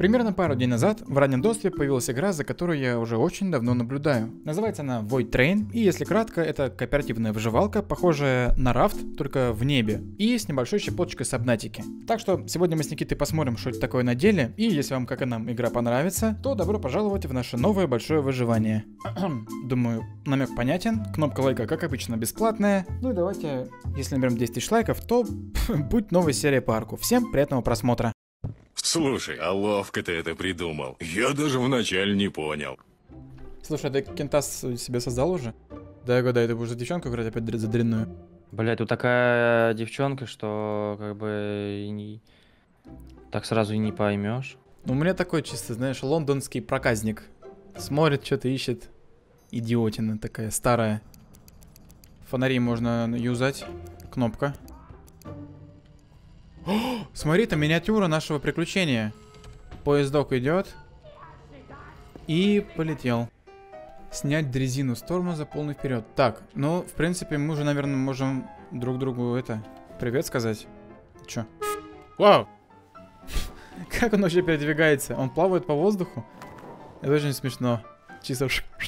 Примерно пару дней назад в раннем доступе появилась игра, за которую я уже очень давно наблюдаю. Называется она Void Train, и если кратко, это кооперативная выживалка, похожая на Raft, только в небе, и с небольшой щепоточкой сабнатики. Так что сегодня мы с Никитой посмотрим, что это такое на деле, и если вам, как и нам, игра понравится, то добро пожаловать в наше новое большое выживание. Думаю, намек понятен, кнопка лайка, как обычно, бесплатная. Ну и давайте, если наберем 10 тысяч лайков, то будет новая серия по арку. Всем приятного просмотра. Слушай, а ловко ты это придумал. Я даже вначале не понял. Слушай, ты кентас себе создал уже? Да, гадай, ты будешь за девчонку играть опять за дрянную. Блять, тут такая девчонка, что как бы и не... так сразу и не поймешь. Ну, у меня такой чисто, знаешь, лондонский проказник. Смотрит, что-то ищет. Идиотина такая, старая. Фонари можно юзать. Кнопка. О, смотри, там миниатюра нашего приключения. Поездок идет. И полетел. Снять дрезину с тормоза полный вперед. Так, ну, в принципе, мы уже, наверное, можем друг другу привет сказать. Чё? Вау! Как он вообще передвигается? Он плавает по воздуху? Это очень смешно. Чисто...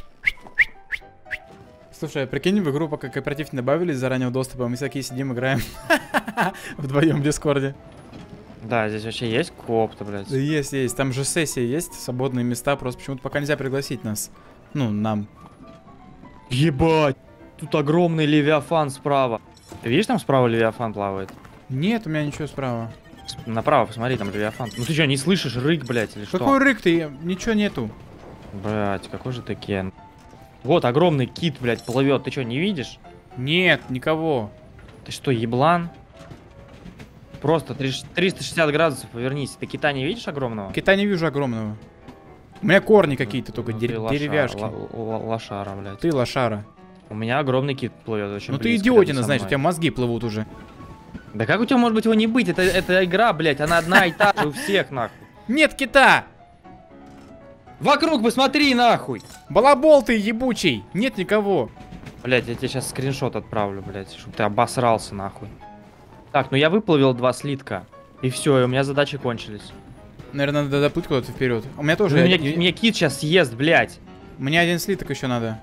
Слушай, а прикинь, в игру пока кооператив не добавили из-за раннего доступа, мы всякие сидим, играем вдвоем в Дискорде. Да, здесь вообще есть кооп-то, блядь? Да есть. Там же сессия есть, свободные места, просто почему-то пока нельзя пригласить нас. Ну, нам. Ебать! Тут огромный левиафан справа. Ты видишь, там справа левиафан плавает? Нет, у меня ничего справа. Направо посмотри, там левиафан. Ну ты что, не слышишь рык, блядь, или что? Какой рык ты? Ничего нету. Блядь, какой же ты кен. Вот огромный кит, блядь, плывет. Ты что, не видишь? Нет, никого. Ты что, еблан? Просто 360 градусов повернись. Ты кита не видишь огромного? Кита не вижу огромного. У меня корни какие-то только, Ну, деревяшки. Лошара, блядь. Ты лошара. У меня огромный кит плывет очень Ну ты близко идиотина, рядом со значит, у мной. тебя мозги плывут уже. Да как у тебя может быть его не быть? Это игра, блядь, она одна и та же у всех, нахуй. Нет кита! Вокруг посмотри, нахуй! Балабол ты ебучий! Нет никого. Блядь, я тебе сейчас скриншот отправлю, блядь, чтобы ты обосрался, нахуй. Так, ну я выплавил 2 слитка. И все, и у меня задачи кончились. Наверное, надо доплыть куда-то вперед. У меня тоже... Ну, меня кит сейчас съест, блядь. Мне один слиток еще надо.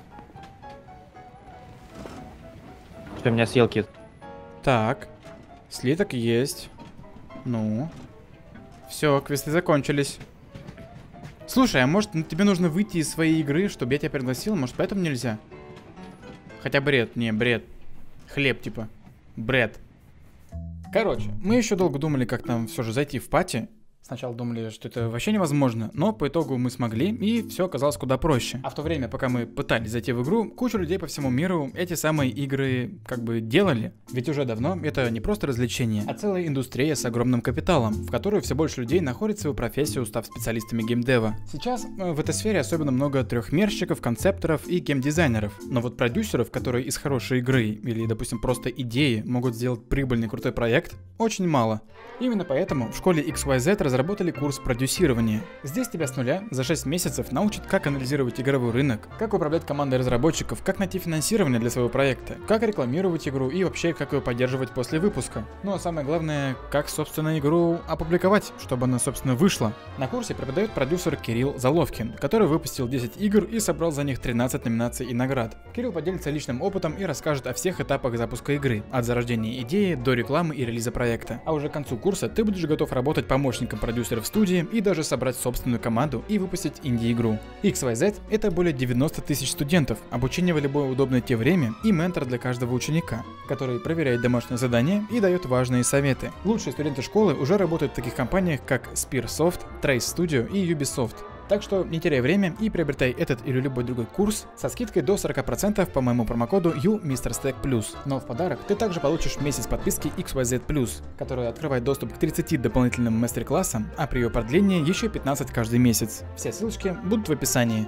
Что, меня съел кит? Так. Слиток есть. Ну. Все, квесты закончились. Слушай, а может тебе нужно выйти из своей игры, чтобы я тебя пригласил? Может поэтому нельзя? Хотя бред. Не, бред. Хлеб типа. Бред. Короче, мы еще долго думали, как нам все же зайти в пати. Сначала думали, что это вообще невозможно, но по итогу мы смогли, и все оказалось куда проще. А в то время, пока мы пытались зайти в игру, куча людей по всему миру эти самые игры как бы делали. Ведь уже давно это не просто развлечение, а целая индустрия с огромным капиталом, в которую все больше людей находят свою профессию, став специалистами геймдева. Сейчас в этой сфере особенно много трехмерщиков, концепторов и геймдизайнеров. Но вот продюсеров, которые из хорошей игры или, допустим, просто идеи могут сделать прибыльный крутой проект, очень мало. Именно поэтому в школе XYZ разработали курс продюсирования. Здесь тебя с нуля за 6 месяцев научат, как анализировать игровой рынок, как управлять командой разработчиков, как найти финансирование для своего проекта, как рекламировать игру и вообще как ее поддерживать после выпуска. Ну а самое главное, как собственно игру опубликовать, чтобы она собственно вышла. На курсе преподает продюсер Кирилл Заловкин, который выпустил 10 игр и собрал за них 13 номинаций и наград. Кирилл поделится личным опытом и расскажет о всех этапах запуска игры, от зарождения идеи до рекламы и релиза проекта. А уже к концу курса ты будешь готов работать помощником продюсера в студии и даже собрать собственную команду и выпустить инди-игру. XYZ — это более 90 тысяч студентов, обучение в любое удобное тебе время и ментор для каждого ученика, который проверяет домашние задания и дает важные советы. Лучшие студенты школы уже работают в таких компаниях, как Spearsoft, Trace Studio и Ubisoft. Так что не теряй время и приобретай этот или любой другой курс со скидкой до 40% по моему промокоду UMrStack+. Но в подарок ты также получишь месяц подписки XYZ+, которая открывает доступ к 30 дополнительным мастер-классам, а при ее продлении еще 15 каждый месяц. Все ссылочки будут в описании.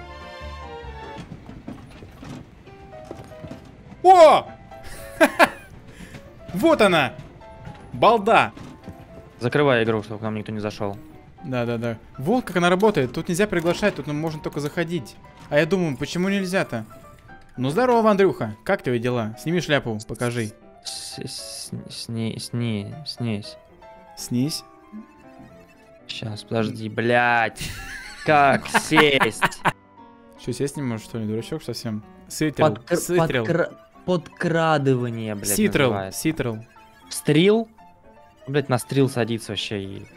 О! Вот она! Балда! Закрывай игру, чтобы к нам никто не зашел. Да. Вот как она работает. Тут нельзя приглашать, тут можно только заходить. А я думаю, почему нельзя-то? Ну здорово, Андрюха. Как твои дела? Сними шляпу, покажи. Снись. Снись. Сейчас, подожди, блядь. Как сесть? Что, сесть не можешь, что ли, дурачок совсем? Ситрил. Подкрадывание, блядь, Ситрил. называется. Ситрил. Стрил? Блядь, на стрил садится вообще и...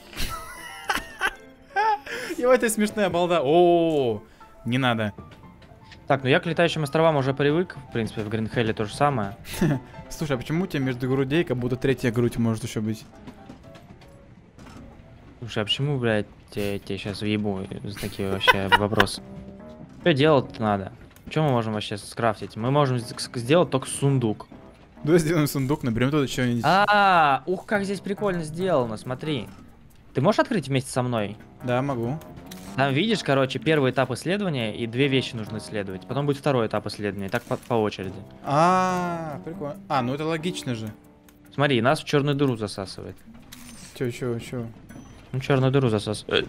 Ебать, это смешная балда. О, не надо. Так, ну я к летающим островам уже привык. В принципе, в Гринхелле то же самое. Слушай, а почему у тебя между грудей как будто третья грудь может еще быть? Слушай, а почему, блядь, тебе сейчас въебу за такие вообще вопросы? Что делать надо? Что мы можем вообще скрафтить? Мы можем сделать только сундук. Давай сделаем сундук, наберем туда что-нибудь. Ух, как здесь прикольно сделано, смотри. Ты можешь открыть вместе со мной? Да, могу. Там видишь, короче, первый этап исследования, и две вещи нужно исследовать. Потом будет второй этап исследования, и так по очереди. Прикольно. Ну это логично же. Смотри, нас в черную дыру засасывает. Чё? Ну, черную дыру засасывает.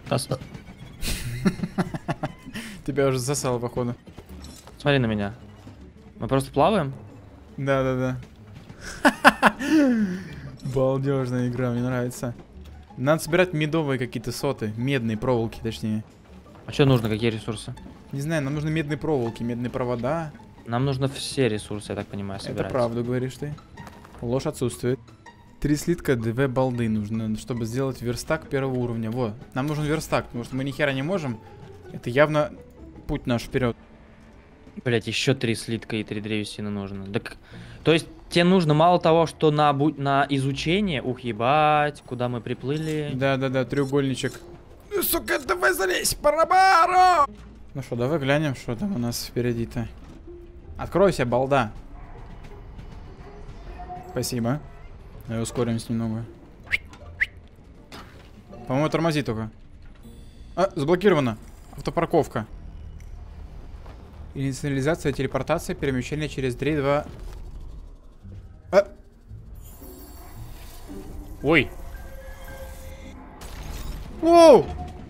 Тебя уже засало, походу. Смотри на меня. Мы просто плаваем? Да. Балдежная игра, мне нравится. Надо собирать медовые какие-то соты. Медные проволоки, точнее. А что нужно, какие ресурсы? Не знаю, нам нужны медные проволоки, медные провода. Нам нужно все ресурсы, я так понимаю, собирать. Это правду говоришь ты. Ложь отсутствует. 3 слитка, 2 балды нужно, чтобы сделать верстак первого уровня. Вот, нам нужен верстак, потому что мы ни хера не можем. Это явно путь наш вперед. Блять, еще 3 слитка и 3 древесины нужно. Так, то есть тебе нужно мало того, что на изучение, ух, ебать, куда мы приплыли. Да, треугольничек. Ну, сука, давай залезь, барабару! Ну что, давай глянем, что там у нас впереди-то. Откройся, балда. Спасибо. Давай ускоримся немного. По-моему, тормози только. Заблокировано. Автопарковка. Инициализация, телепортация, перемещение через 3, 2... Ой. Воу!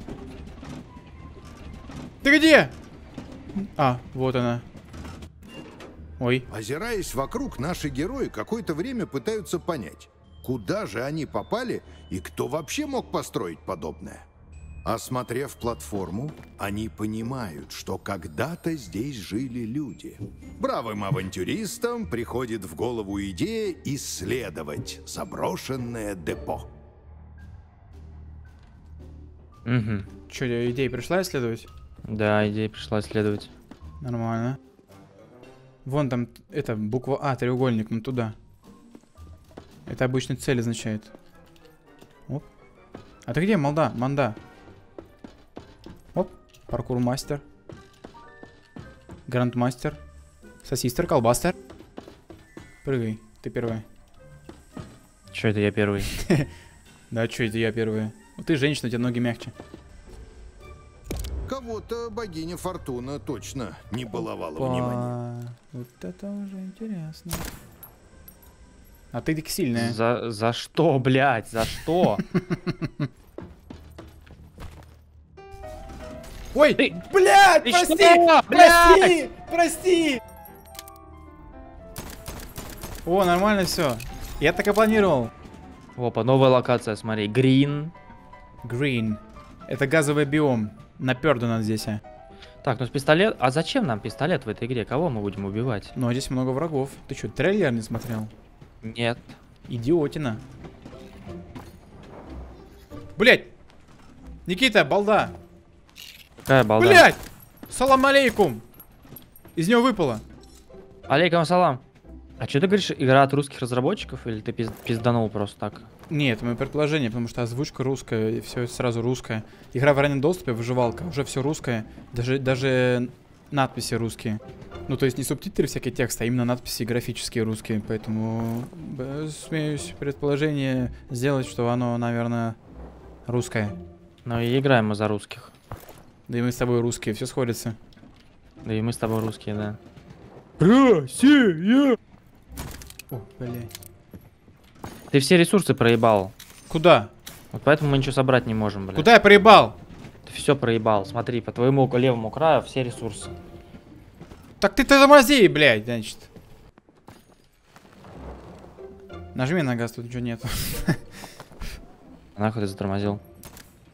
Ты где? Вот она. Ой. Озираясь вокруг, наши герои какое-то время пытаются понять, куда же они попали и кто вообще мог построить подобное. Осмотрев платформу, они понимают, что когда-то здесь жили люди. Бравым авантюристам приходит в голову идея исследовать заброшенное депо. Угу. Че, идея пришла исследовать? Да, идея пришла исследовать. Нормально. Вон там, это, буква А, треугольник, ну туда. Это обычно цель означает. Оп. А ты где, Манда? Оп, паркур-мастер. Грандмастер. Сосистер, колбастер. Прыгай, ты первая. Че это я первый? Да, что это я первая? Ну ты женщина, у тебя ноги мягче. Кого-то богиня Фортуна точно не баловала вниманием. Вот это уже интересно. А ты сильная. За что, блядь, за что? Ой, блядь, ты прости, что, блядь? прости. О, нормально все. Я так и планировал. Опа, новая локация, смотри, Green. Это газовый биом. Наперду надо здесь, Так, ну с пистолет... А зачем нам пистолет в этой игре? Кого мы будем убивать? Ну, а здесь много врагов. Ты что, трейлер не смотрел? Нет. Идиотина. Блять! Никита, балда! Какая балда? Блять! Салам алейкум! Из него выпало. Алейкум салам. А что ты говоришь, игра от русских разработчиков, или ты пизданул просто так? Нет, мое предположение, потому что озвучка русская, и все сразу русское. Игра в раннем доступе, выживалка, уже все русское. Даже надписи русские. Ну, то есть не субтитры, всякие тексты, а именно надписи графические русские. Поэтому смеюсь предположение сделать, что оно, наверное, русское. Ну и играем мы за русских. Да и мы с тобой русские, все сходится. Да и мы с тобой русские, да. Россия! О, блядь. Ты все ресурсы проебал. Куда? Вот поэтому мы ничего собрать не можем, блядь. Куда я проебал? Ты все проебал. Смотри, по твоему левому краю все ресурсы. Так ты тормози, блядь, значит. Нажми на газ, тут ничего нет. Нахуй ты затормозил.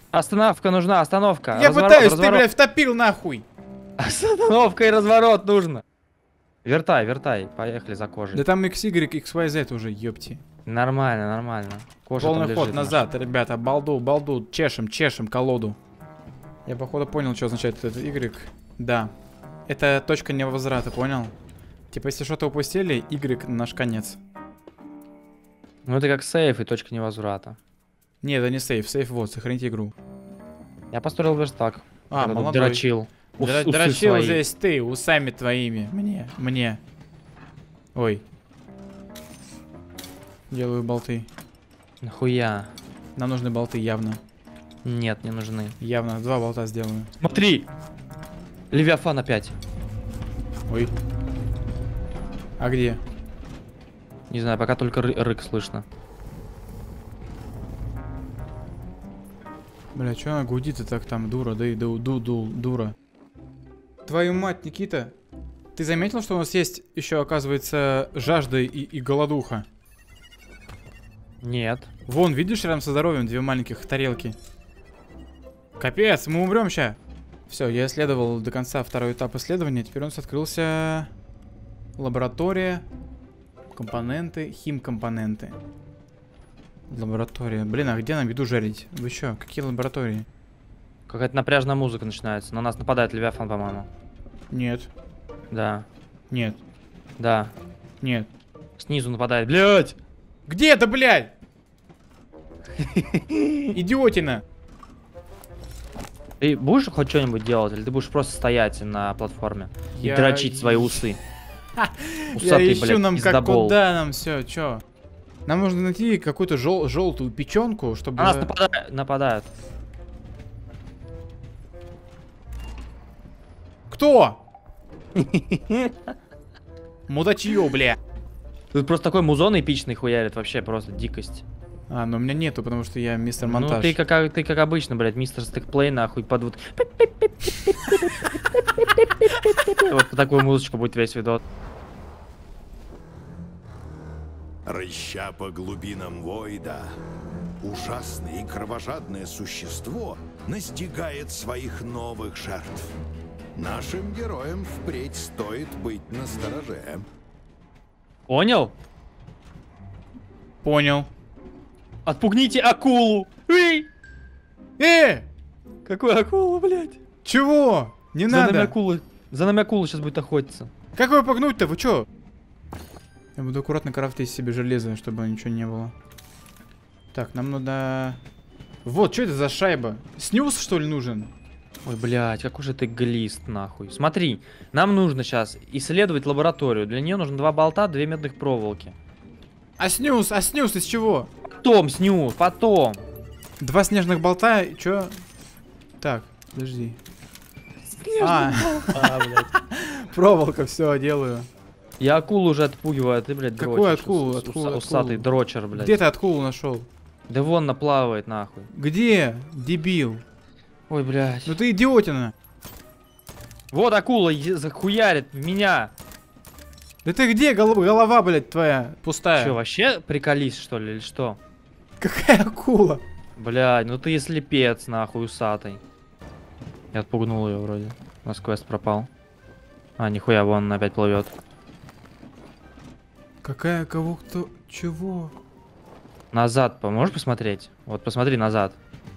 Остановка нужна, остановка. Я Разворот, пытаюсь, ты, разворот. блядь, втопил нахуй. Остановка и разворот нужно. Вертай, вертай. Поехали за кожей. Да там XY, XYZ уже, ёпти. Нормально, нормально. Кожа там Полный лежит ход наша. назад, ребята, балду, чешем колоду. Я, походу, понял, что означает этот Y. Да. Это точка невозврата, понял? Типа, если что-то упустили, Y наш конец. Ну это как сейф и точка невозврата. Не, это не сейф, сейф вот, сохраните игру. Я построил верстак. А, Когда тут молодой. дрочил. Усы Дрочил свои. здесь ты, усами твоими. Мне. Ой. Делаю болты. Нахуя? Нам нужны болты, явно. Нет, не нужны. Явно, 2 болта сделаю. Смотри! Левиафан опять. Ой. А где? Не знаю, пока только рык слышно. Бля, чё она гудит и так там, дура, да и дура. Твою мать, Никита. Ты заметил, что у нас есть еще, оказывается, жажда и голодуха? Нет. Вон, видишь, рядом со здоровьем 2 маленьких тарелки. Капец, мы умрем ща. Все, я исследовал до конца 2-й этап исследования. Теперь у нас открылся лаборатория, компоненты, химкомпоненты. Лаборатория. Блин, а где нам еду жарить? Вы чё, какие лаборатории? Какая-то напряжная музыка начинается. На нас нападает Левиафан, по-моему. Нет, Да. нет, Да. нет. Снизу нападает. Блять! Где это, блядь? Идиотина. Ты будешь хоть что-нибудь делать, или ты будешь просто стоять на платформе и Я дрочить свои усы? Я Усатый, ищу блядь, нам как пиздобол. куда нам все, чё? Нам нужно найти какую-то желтую печенку, чтобы... На нас нападают. Кто? Мудачье, бля. Тут просто такой музон эпичный хуярит, вообще просто дикость. А, но у меня нету, потому что я мистер монтаж. Ну ты как обычно, блядь, мистер стекплей нахуй под вот... Вот такую музычку будет весь видос. Рыща по глубинам Войда, ужасное и кровожадное существо настигает своих новых жертв. Нашим героям впредь стоит быть настороже. Понял? Понял. Отпугните акулу! Эй! Какую акулу, блядь? Чего? Не надо. За нами акула сейчас будет охотиться. Как его погнуть-то? Вы чё? Я буду аккуратно крафтить себе железо, чтобы ничего не было. Так, нам надо... Вот, что это за шайба? Снюс, что ли, нужен? Ой, блядь, какой же ты глист, нахуй. Смотри, нам нужно сейчас исследовать лабораторию. Для нее нужно 2 болта, 2 медных проволоки. А снюс из чего? Потом, сню, потом. 2 снежных болта, чё? Так, подожди. Блядь. Проволока, все, делаю. Я акулу уже отпугиваю, а ты, блядь, Какую дрочишь. акулу? Откуда Усатый акулу? дрочер, блядь. Где ты акулу нашел? Да вон наплавает, нахуй. Где? Дебил. Ой, блядь. Ну ты идиотина. Вот акула захуярит в меня. Да ты где, голова, блядь, твоя пустая? Че, вообще приколись, что ли, или что? Какая акула? Блядь, ну ты слепец, нахуй, усатый. Я отпугнул ее вроде. У нас квест пропал. А, нихуя, вон он опять плывет. Какая, кого, кто, чего? Назад, можешь посмотреть? Вот посмотри назад.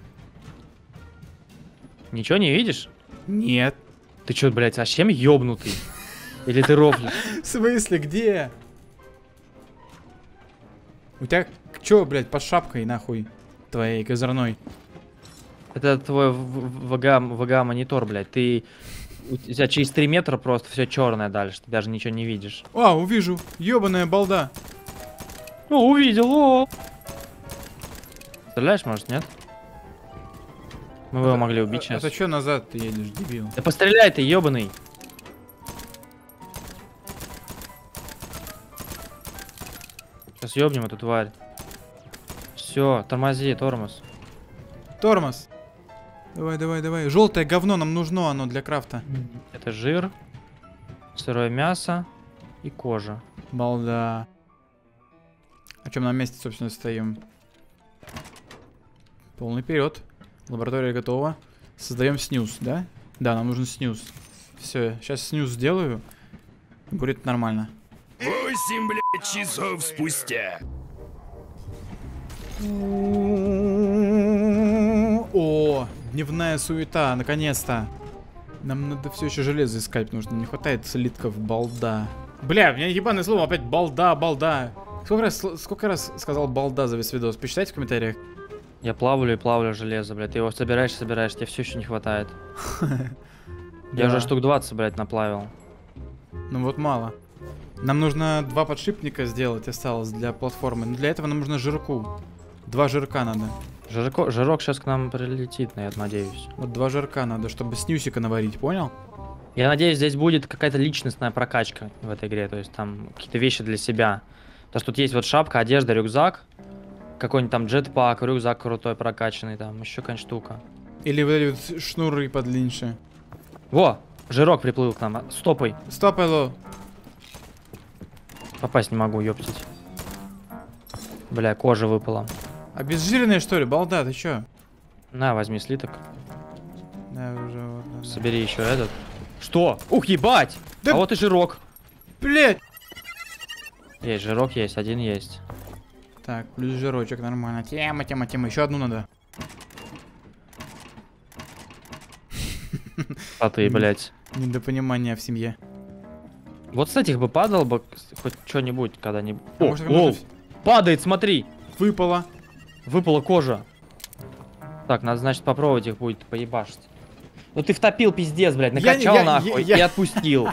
Ничего не видишь? Нет. Ты чё, блядь, совсем ёбнутый? Или ты рофлишь? В смысле, где? У тебя чё, блядь, под шапкой, нахуй, твоей козырной? Это твой ВГА-монитор, блядь. У тебя через 3 метра просто все черное дальше. Ты даже ничего не видишь. А, увижу. Ёбаная балда. Ну, увидел, о! Стреляешь, может, нет? Мы его могли убить сейчас. Это чё назад ты едешь, дебил? Да постреляй ты, ёбаный! Сейчас ёбнем эту тварь. Все, тормози, тормоз. Тормоз. Давай, давай, давай. Желтое говно нам нужно, оно для крафта. Это жир, сырое мясо и кожа. Балда. А чем на месте, собственно, стоим? Полный вперед. Лаборатория готова. Создаем снюс, да? Да, нам нужен снюс. Все, сейчас снюс сделаю. Будет нормально. 8, блядь, часов спустя. О, дневная суета, наконец-то. Нам надо все еще железо искать, нужно. Не хватает слитков, балда. Бля, у меня ебаное слово опять балда. Сколько раз сказал балда за весь видос? Посчитайте в комментариях. Я плавлю и плавлю железо, блядь. Ты его собираешь, тебе все еще не хватает. Я уже штук 20, блядь, наплавил. Ну вот мало. Нам нужно 2 подшипника сделать осталось для платформы. Но для этого нам нужно жирку. 2 жирка надо. Жирок сейчас к нам прилетит, я надеюсь. Вот 2 жирка надо, чтобы снюсика наварить, понял? Я надеюсь, здесь будет какая-то личностная прокачка в этой игре. То есть там какие-то вещи для себя. То, что тут есть вот шапка, одежда, рюкзак. Какой-нибудь там джетпак, рюкзак крутой, прокачанный. Там еще какая-нибудь штука. Или вот эти вот шнуры подлиннее. Во! Жирок приплыл к нам. Стопай. Стоп, Элло. Попасть не могу, ёптить. Бля, кожа выпала. Обезжиренные, что ли? Балда, ты чё? На, возьми слиток. Да, уже вот. Да. Собери еще этот. Что? Ух, ебать! Да... А вот и жирок. Блять! Есть, жирок есть, один есть. Так, плюс жирочек, нормально. Тема. Еще одну надо. А ты, блядь. Недопонимание в семье. Вот с этих бы падал бы хоть что-нибудь когда-нибудь. А О, может, о, можно... падает, смотри! Выпало. Выпала кожа. Так, надо, значит, попробовать их будет поебашить. Ну ты втопил, пиздец, блядь, накачал нахуй и отпустил.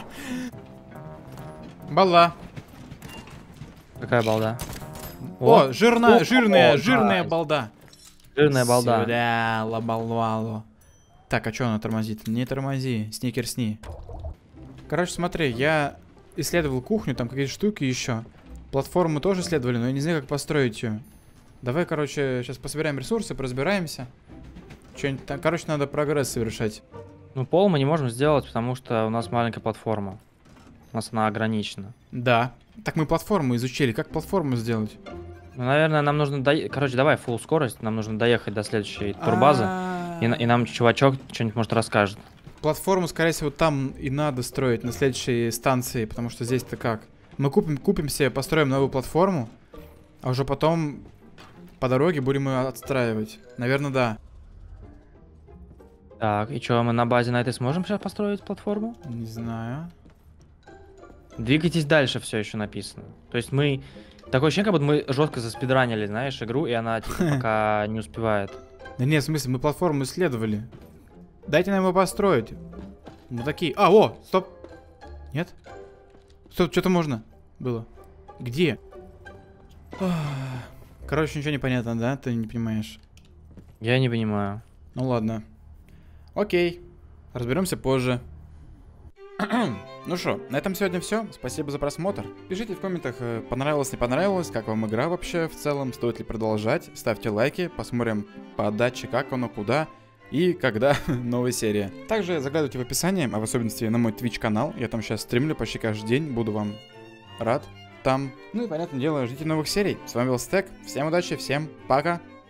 Балда. Какая балда? О, жирная балда. Жирная балда. Сюда, лабалвалу. Так, а что она тормозит? Не тормози, сникерсни. Короче, смотри, я исследовал кухню, там какие-то штуки еще. Платформу тоже исследовали, но я не знаю, как построить ее. Давай, короче, сейчас пособираем ресурсы, поразбираемся. Что-нибудь там, короче, надо прогресс совершать. Ну, пол мы не можем сделать, потому что у нас маленькая платформа. У нас она ограничена. Да. Так мы платформу изучили. Как платформу сделать? Ну, наверное, нам нужно короче, давай full скорость. Нам нужно доехать до следующей турбазы. И нам чувачок что-нибудь, может, расскажет. Платформу, скорее всего, там и надо строить на следующей станции. Потому что здесь-то как? Мы купим себе, построим новую платформу. А уже потом по дороге будем ее отстраивать. Наверное, да. Так, и что, мы на базе на этой сможем сейчас построить платформу? Не знаю. Двигайтесь дальше, все еще написано. То есть мы... Такое ощущение, как будто мы жестко заспидранили, знаешь, игру, и она типа пока не успевает. Да нет, в смысле, мы платформу исследовали. Дайте нам его построить. Мы такие... А, о, стоп. Нет? Стоп, что-то можно было. Где? Короче, ничего не понятно, да? Ты не понимаешь. Я не понимаю. Ну ладно. Окей. Разберемся позже. Ну что, на этом сегодня все. Спасибо за просмотр. Пишите в комментах, понравилось, не понравилось, как вам игра вообще в целом, стоит ли продолжать. Ставьте лайки, посмотрим по отдаче, как оно, куда и когда новая серия. Также заглядывайте в описание, а в особенности на мой Twitch канал. Я там сейчас стримлю почти каждый день, буду вам рад там. Ну и понятное дело, ждите новых серий. С вами был Стек, всем удачи, всем пока.